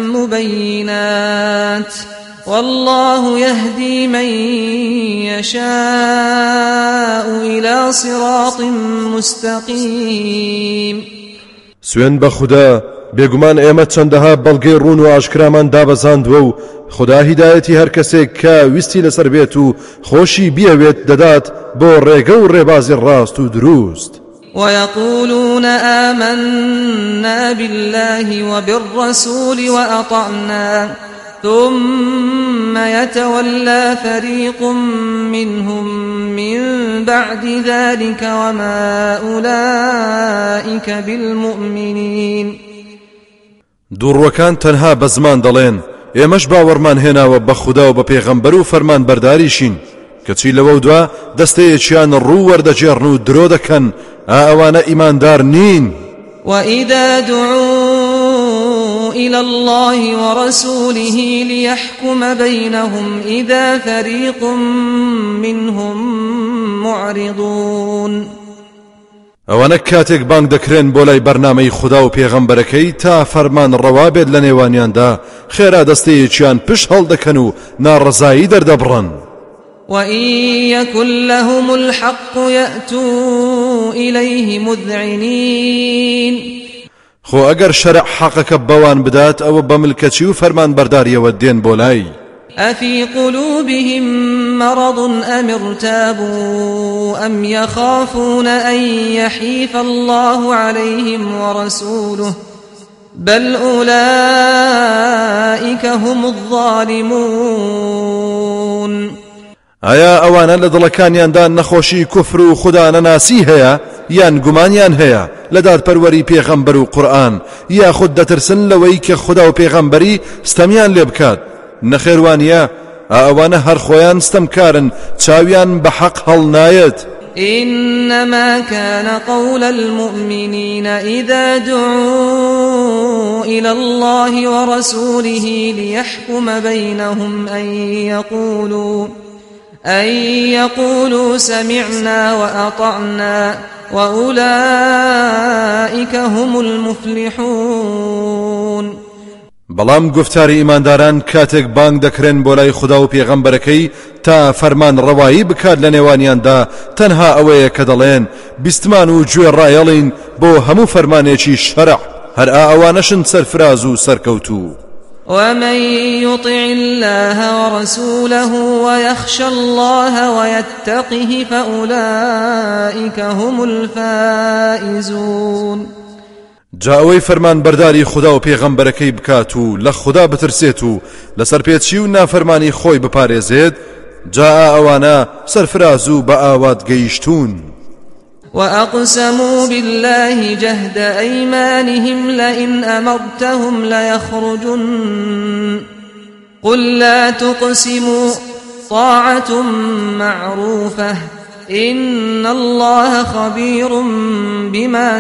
B: مبينات والله يهدي من يشاء إلى صراط مستقيم.
C: سوێن بە خوددا بێگومان ئێمە چەندەها بەڵگەی ڕوون و ئاشکرامان دابەزاندووە و خوددا هیدایەتی هەر کەسێک کە ویستی لەسەر بێت و خۆشی بیەوێت دەدات بۆ ڕێگە و ڕێبازی ڕاست و دروست.
B: ويقولون آمنا بالله وبالرسول وأطعنا ثم يتولى فريق منهم من بعد ذلك وما أولئك بالمؤمنين.
C: دووڕوەکان تەنها بە زمان دەڵێن ئێمەش باوەڕمان هێناوە بە خوددا و بە پێغەمبەر و فەرمان بەرداریشین کەچی لەوە دوا دەستەیەکیان ڕوو وەردەجێڕن و درۆ دەکەن ئا ئەوانە ئیماندار نین.
B: وإذا دعوا إلى الله ورسوله ليحكم بينهم إذا فريق منهم معرضون.
C: ئەوانە کاتێک بانگ دەکرێن بۆ لای بەرنامەی خوددا و پێغەمبەرەکەی تا فەرمان ڕەوابێت لە نێوانیاندا خێرا دەستەیەکیان پشت هەڵدەکەن و ناڕەزایی دەردەبڕن.
B: وإن يكن لهم الحق يأتوا إليه مذعنين.
C: خۆ ئەگەر شەرع حەقەکە بەوان بدات ئەوە بە ملکەچی و فەرمان بەرداریەوە دێن بۆ لای.
B: أفي قلوبهم مرض أم ارتابوا أم يخافون أن يحيف الله عليهم ورسوله بل أولئك هم الظالمون.
C: ئایا ئەوانە لە دڵەکانیاندا نەخۆشی کوفر و خوددا نەناسی هەیە یان گومانیان هەیە لە دادپەروەری پێغەمبەر و قورئان یاخود دەترسن لەوەی کە خوددا و پێغەمبەری ستەمیان لێ بکات نەخێوانیە ئەوانە هەر خۆیان ستەمکارن چاویان بە حەق هەڵنایەت.
B: إنما كان قول المؤمنين إذا دعوا إلى الله ورسوله ليحكم بينهم أن يقولوا أن يقولوا سمعنا وأطعنا وأولئك هم المفلحون.
C: بەڵام گفتاری ئیمانداران کاتێک بانگ دەکرێن بۆ لای خوددا و پێغەمبەرەکەی تا فەرمان ڕەوایی بکات لە نێوانیاندا تەنها ئەوەیە کە دەڵێن بیستمان و گوێ ڕایەڵین بۆ هەموو فەرمانێکی شەرع هەر ئەوانەشن سەرفراز و سەرکەوتوو.
B: ومن يطع الله ورسوله ويخشى الله ويتقه فأولئك هم الفائزون.
C: جاوی فرمان برداری خدا و پێغەمبەرەکەی بکات و لە خدا بترسێت و لەسەر پێچی و نافەرمانی خۆی بپارێزێت جا ئەوانە سەرفراز و بە ئاوات گەیشتون.
B: وأقسموا بالله جهد أيمانهم لئن أمرتهم ليخرجن قل لا تقسموا طاعة معروفة إن الله خبير بما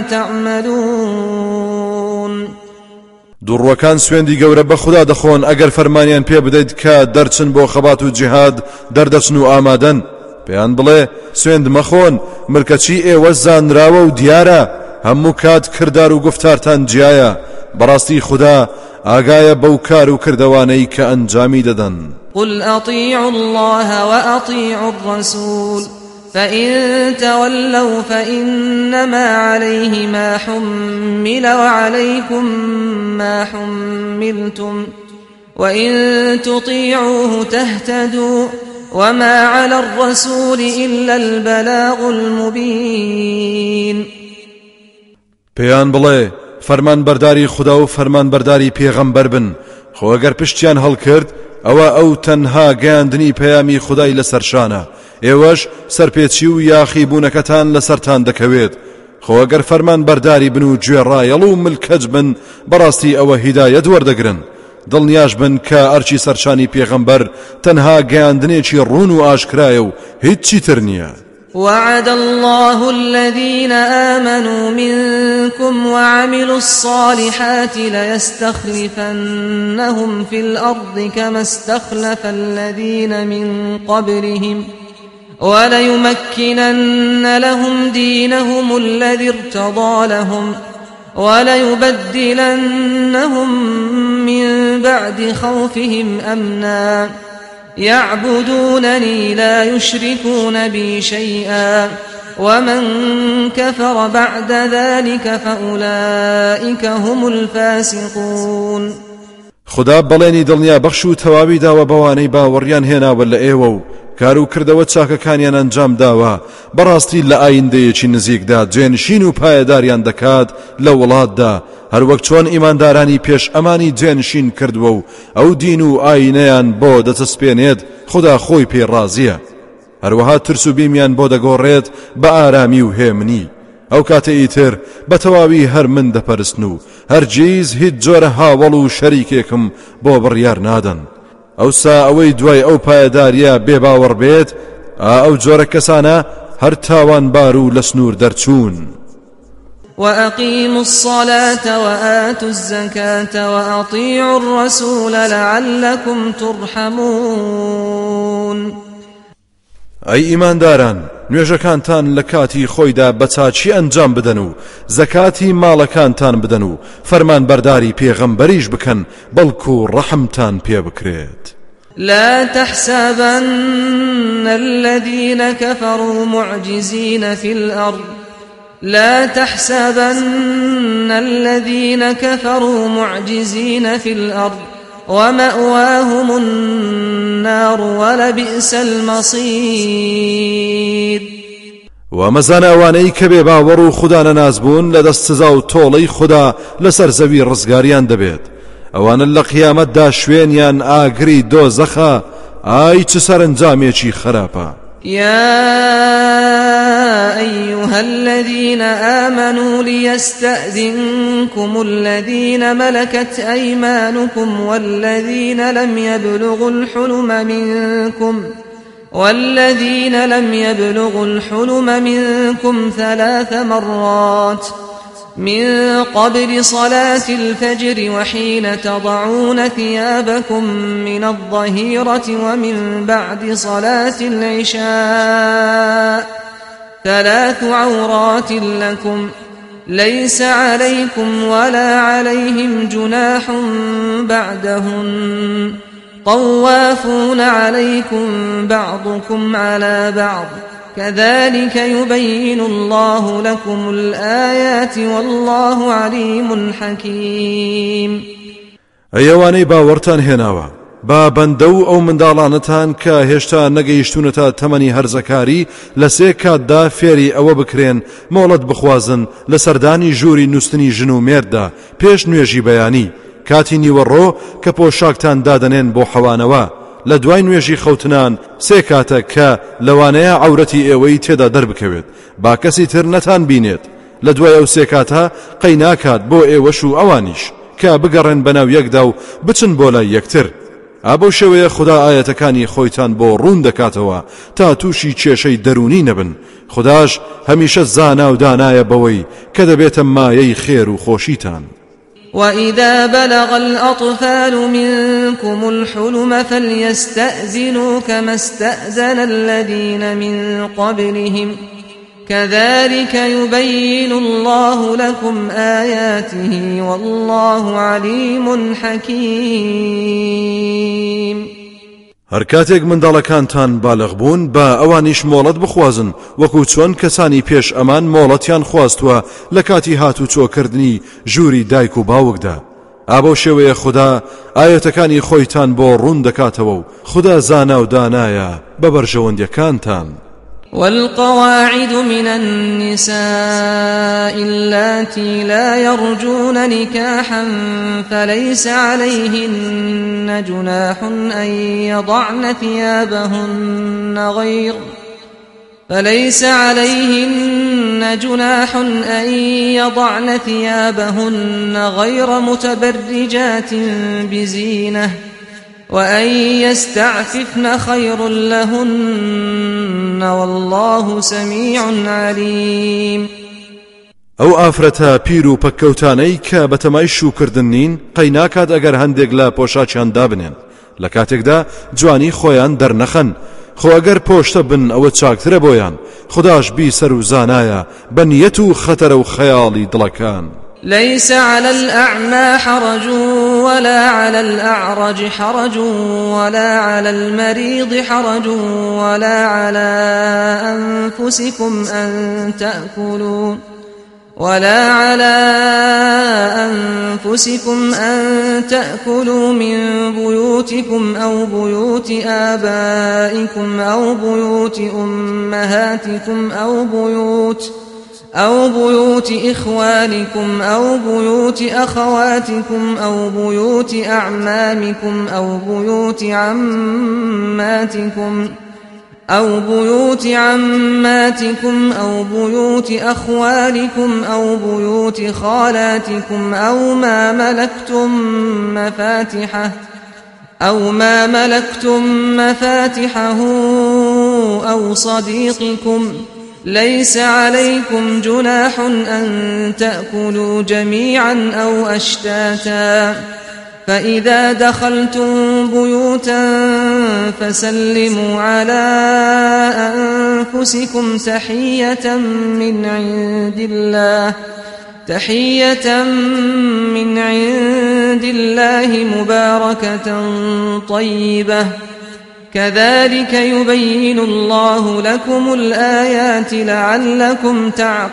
B: تعملون.
C: دوڕوەکان سوێندی گەورە بە خوددا دەخۆن ئەگەر فەرمانیان پێ بدەیت کە دەرچن بۆ خەبات و جیهاد دەردەچن و ئامادەن پێیان بڵێ سوێند مەخۆن ملکەچی ئێوە زانراوە و دیارە هەموو کات کردار و گفتارتان جیایە بەڕاستی خوددا ئاگایە بەو کار و کردەوانەی کە ئەنجامی دەدەن.
B: قل أطيعوا الله وأطيعوا الرسول فإن تولوا فإنما عليه ما حمل وعليكم ما حملتم وإن تطيعوه تهتدوا وما على الرسول إلا البلاغ المبين.
C: پێیان بڵێ فەرمان بەرداری خوددا و فەرمان بەرداری پێغەمبەر بن خۆ ئەگەر پشتیان هەڵکرد ئەوە ئەو تەنها گەیاندنی پەیامی خودای لەسەرشانە ئێوەش سەرپێچی و یاخی بوونەکەتان لەسەرتان دەکەوێت خۆ ئەگەر فەرمان بەرداری بن و گوێڕایەڵ و ملکەج بن بەڕاستی ئەوە هیدایەت وەردەگرن دڵنیاش بن کە ئەرچی سەرشانی پێغەمبەر تەنها گەیاندنێکی ڕوون و ئاشکرایە و هیچی تر نییە.
B: وعد الله الذين آمنوا منكم وعملوا الصالحات ليستخلفنهم في الأرض كما استخلف الذين من قبلهم وليمكنن لهم دينهم الذي ارتضى لهم وليبدلنهم من بعد خوفهم أمنا يعبدونني لا يشركون بي شيئا ومن كفر بعد ذلك فأولئك هم الفاسقون.
C: خدا بەڵێنی دڵنیا بەخش و تەواوی داوە بەوانەی باوەڕیان هێناوە لە ئێوە و کار و کردەوە چاکەکانیان ئەنجام داوە بەڕاستی لە ئایندەیەکی نزیکدا جێنشین و پایەداریان دەکات لە وڵاتدا هەروەک چۆن ئیماندارانی پێش ئەمانی جێنشین کردووە و ئەو دین و ئاینەیان بۆ دەچەسپێنێت خدا خۆی پێ ڕازیە هەروەها ترس و بیمیان بۆ دەگۆڕێت بە ئارامی و هێمنی ئەو کاتە ئیتر بە تەواوی هەر من دەپەرستن و هەرگیز هیچ جۆرە هاوڵ و شەریکێکم بۆ بڕیار نادەن ئەوسا ئەوەی دوای ئەو پایەداریە بێباوەڕ بێت ئەو جۆرە کەسانە هەر تاوانبار و لە سنوور دەرچوون.
B: وأقيموا الصلاة وآتوا الزكاة وأطيعوا الرسول لعلكم ترحمون.
C: ئەی ئیمانداران نوێژەکانتان لە کاتی خۆیدا بە چاچی ئەنجام بدەن و زەکاتی ماڵەکانتان بدەن و فەرمان بەرداری پێغەمبەریش بکەن بەڵکو ڕەحمتان پێ بکرێت.
B: لا تحسبن الذين كفروا معجزين في الأرض لا تحسبن الذين كفروا معجزين في الأرض ومأواهم النار ولبئس المصير.
C: ومەزانە ئەوانەی کە بێ باوەڕ و خوددا نەناز بوون لە دەست سزا و تۆڵەی خوددا لەسەر زەوی ڕزگاریان دەبێت ئەوانە لە قیامەتدا شوێنیان ئاگری دۆزەخە ئای چ سەرنجامێکی خراپە.
B: يا أيها الذين آمنوا ليستأذنكم الذين ملكت أيمانكم والذين لم يبلغوا الحلم منكم والذين لم يبلغوا الحلم منكم ثلاث مرات من قبل صلاة الفجر وحين تضعون ثيابكم من الظهيرة ومن بعد صلاة العشاء ثلاث عورات لكم ليس عليكم ولا عليهم جناح بعدهن طوافون عليكم بعضكم على بعض كذلك يبين الله لكم الآيات والله عليم حكيم.
C: ئەیەوانەی باوەڕتان هێناوە با بەندە و ئەو منداڵانەتان کە هێشتا نەگەیشتونەتە تەمەنی هەرزەکاری لە سێ کاتدا فێری ئەوە بکرێن مۆڵەت بخوازن لە سەردانی ژووری نووستنی ژن و مێردا پێش نوێژی بەیانی کاتی نیوەڕۆ کە پۆشاکتان دادەنێن بۆ حەوانەوە لە دوای نوێژی خەوتنان سێ کاتە کە لەوانەیە عەورەتی ئێوەی تێدا دەربکەوێت با کەسی تر نەتان بینێت لە دوای ئەو سێ کاتە قەی ناکات بۆ ئێوەش و ئەوانیش کە بگەڕێن بەناو یەکدا و بچن بۆ لای یەکتر. ئابۆ شێوەیە خوددا ئاەتەکانی خۆیتان بۆ ڕوون دەکاتەوە تا تووشی کێشەی دەرونی نەبن. خودداش هەمیشە زانا و دانایە بەوەی کە دەبێتە مایەی خێر و خۆشیتان.
B: وإذا بلغ الأطفال منكم الحلم فليستأذنوا كما استأذن الذين من قبلهم كذلك يبين الله لكم آياته والله عليم حكيم.
C: هەر کاتێک منداڵەکانتان بالغ بوون با ئەوانیش مۆڵەت بخوازن وەکو چۆن کەسانی پێش ئەمان مۆڵەتیان خواستووە لە کاتی هاتو چۆکردنی ژووری دایک و باوکدا. ئابۆ شێوەیە خوددا ئاەتەکانی خۆیتان بۆ ڕوون دەکاتەوە و خوددا زانا و دانایە بە بەرژەوەندیەکانتان.
B: والقواعد من النساء اللاتي لا يرجون نكاحا فليس عليهن جناح أن يضعن ثيابهن غير فليس عليهن جناح أن يضعن ثيابهن غير متبرجات بزينة وأن يستعففن خير لهن والله سميع عليم.
C: ئەو ئافرەتە پیر و پەککەوتانەی کە بەتەمای شوکردن نین قەی ناکات ئەگەر هەندێک لە پۆشاچیان دابنێن لە کاتێکدا جوانی خۆیان دەرنەخەن خۆ ئەگەر پۆشتە بن ئەوە چاکترە بۆیان خودداش بیسەر و زانایە بە نیەت و خەتەرە و خەیاڵی دڵەکان.
B: ليس على الأعمى حرج ولا على الأعرج حرج ولا على المريض حرج ولا على أنفسكم أن تأكلوا ولا على أنفسكم أن تأكلوا من بيوتكم أو بيوت آبائكم أو بيوت أمهاتكم أو بيوت أو بيوت إخوانكم أو بيوت أخواتكم أو بيوت أعمامكم أو بيوت عماتكم أو بيوت عماتكم أو بيوت أخوالكم أو بيوت خالاتكم أو ما ملكتم مفاتحه أو ما ملكتم مفاتحه أو صديقكم ليس عليكم جناح أن تأكلوا جميعا أو أشتاتا فإذا دخلتم بيوتا فسلموا على أنفسكم تحية من عند الله تحية من عند الله مباركة طيبة كذلك يبين الله لكم الآيات لعلكم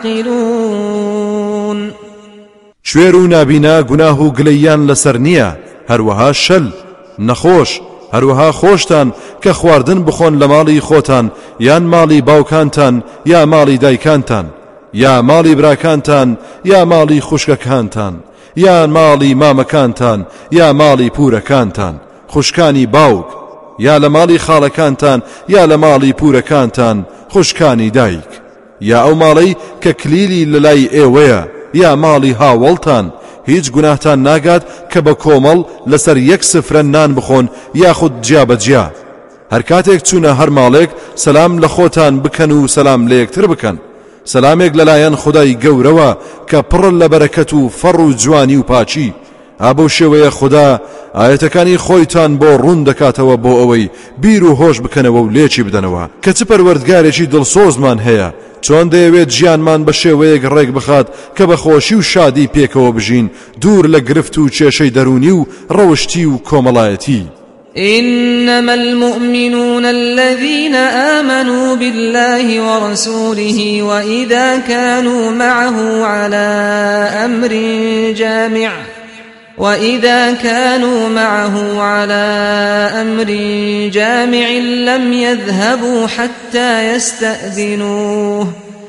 B: تعقلون.
C: شوێر و نابینا گوناه و گلەیان لەسەر نییە هەروەها شەل نەخۆش هەروەها خۆشتان کە خواردن بخۆن لە ماڵی خۆتان یان ماڵی باوکانتان یا ماڵی دایکانتان یا ماڵی براکانتان یا ماڵی خوشکەکانتان یا ماڵی مامەکانتان یا ماڵی پورەکانتان خوشکانی باوک یا لە ماڵی خاڵەکانتان یا لە ماڵی پورەکانتان خوشکانی دایک، یا ئەو ماڵەی کە کلیلی لەلای ئێوەیە یا ماڵی هاوڵتان، هیچ گوناهتان ناگات کە بە کۆمەڵ لەسەر یەک سفرە نان بخۆن یاخود جیابەجیا. هەر کاتێک چوونە هەر ماڵێک سەلام لە خۆتان بکەن و سەلام لە یەکتر بکەن. سەلامێک لەلایەن خودای گەورەوە کە پڕ لە بەرەکەت و فەڕ و جوانی و پاچی. ئابەو شێوەیە خوددا ئاەتەکانی خۆیتان بۆ ڕوون دەکاتەوە بۆ ئەوەی بیر و هۆش بکەنەوە و لێکی بدەنەوە کە چ پەروەردگارێکی دڵسۆزمان هەیە، چۆن دەیەوێت ژیانمان بە شێوەیەک ڕێک بخات کە بە خۆشی و شادی پێکەوە بژین، دوور لە گرفت و کێشەی دەرونی و ڕەوشتی و کۆمەڵایەتی.
B: إنما المؤمنون الذين آمنوا بالله ورسوله وإذا كانوا معه على أمر جامع وإذا كانوا معه على أمر جامع لم يذهبوا حتى يستأذنوه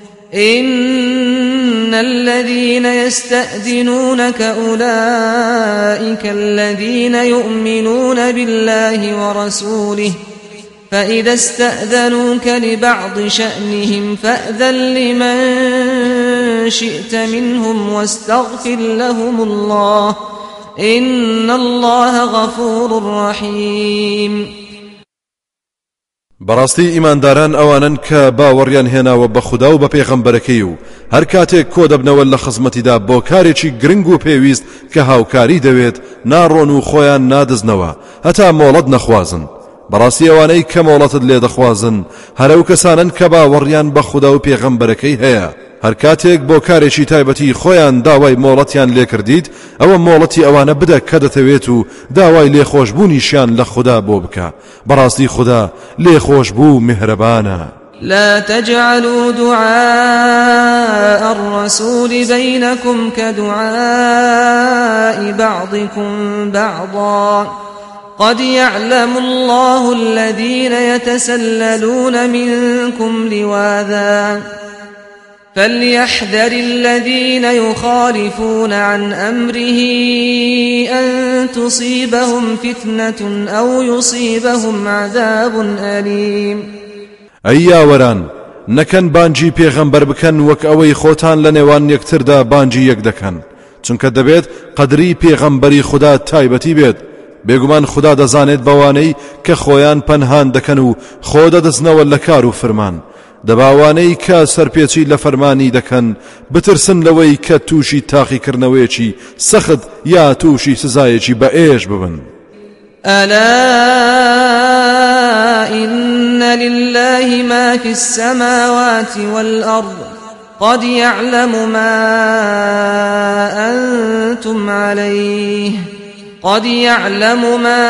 B: إن الذين يستأذنونك أولئك الذين يؤمنون بالله ورسوله فإذا استأذنوك لبعض شأنهم فأذن لمن شئت منهم واستغفر لهم الله إن الله غفور رحيم.
C: بەڕاستی ئیمانداران ئەوانن کە باوەڕیان هێناوە بە خودا و بە پێغەمبەرەکەی و هەر کاتێک کۆ دەبنەوە لە خزمەتیدا بۆ کارێکی گرنگ و پێویست کە هاوکاری دەوێت ناڕۆن و خۆیان نادزنەوە هەتا مۆڵەت نەخوازن. بەڕاستی ئەوانەی کە مۆڵەتت لێ دەخوازن هەرەو کەسانن کە باوەڕیان بە خودا و پێغەمبەرەکەی هەیە. هەر کاتێک بۆ کارێکی تایبەتی خۆیان داوای مۆڵەتیان لێ کردیت ئەوە مۆڵەتی ئەوانە بدە کە دەتەوێت و داوای لێخۆشبوونیشیان لە خوددا بۆ بکە. بەڕاستی خوددا لێخۆشبوو میهرەبانە.
B: لا تجعلوا دعاء الرسول بينكم كدعاء بعضكم بعضا قد يعلم الله الذين يتسللون منكم لواذا فليحذر الذين يخالفون عن أمره أن تصيبهم فتنة أو يصيبهم عذاب أليم.
C: ئەی یاوەران نەکەن بانجی پێغەمبەر بکەن وەک ئەوەی خۆتان لە نێوان یەکتردا بانجی یەک دەکەن، چونکە دەبێت قەدری پێغەمبەری خوددا تایبەتی بێت. بێگومان خوددا دەزانێت بەوانەی کە خۆیان پەنهان دەکەن و خۆ دەدەستنەوە لە کار و فرمان. دەباوانەی کە سەرپێچی لە فەرمانی دەکەن بترسن لەوەی کە تووشی تاقیکردنەوەیەکی سەخت یا تووشی سزایەکی بە ئێش ببن.
B: ألا إن لله ما في السماوات والأرض قد يعلم ما أنتم عليه قد يعلم ما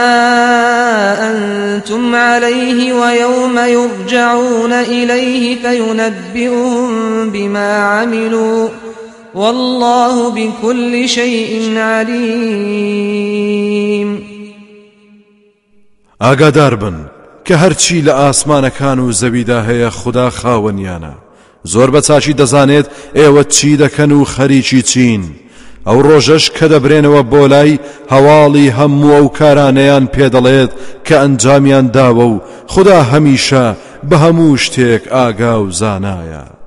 B: أنتم عليه ويوم يرجعون إليه فينبئهم بما عملوا والله بكل شيء عليم.
C: ئاگادار بن کە هەرچی لە ئاسمانەکان و زەویدا هەیە خوددا خاوەنیانە، زۆر بە چاچی دەزانێت ئێوە چی دەکەن و خەریکی چین. ئەو ڕۆژەش کە دەبرێنەوە بۆ لای هەواڵی هەموو ئەو کارانەیان پێدەڵێت کە ئەنجامیان داوە و خوددا هەمیشە بە هەموو شتێک ئاگا و زانایە.